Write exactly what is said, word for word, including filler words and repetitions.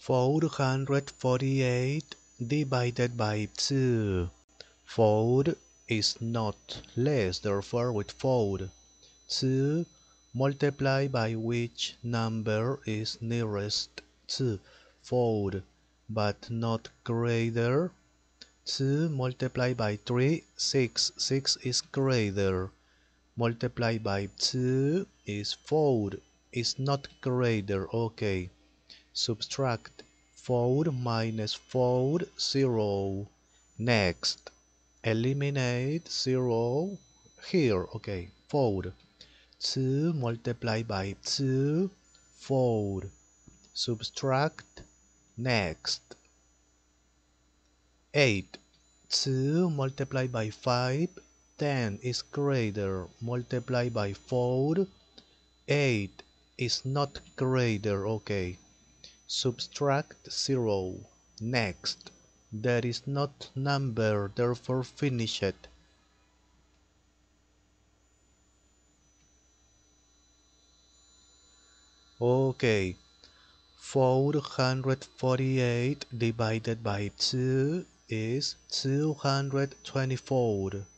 four hundred forty-eight divided by two. four is not less, therefore with four. two multiply by which number is nearest to four, but not greater. two multiply by three, six. six is greater. Multiply by two is four, is not greater. Okay. Subtract four minus four, zero. Next, eliminate zero here. Okay, four. two multiplied by two, four. Subtract, next. eight. two multiplied by five, ten is greater. Multiply by four, eight is not greater. Okay. Subtract zero. Next. There is not number, therefore finish it. Okay. four hundred forty-eight divided by two is two hundred twenty-four.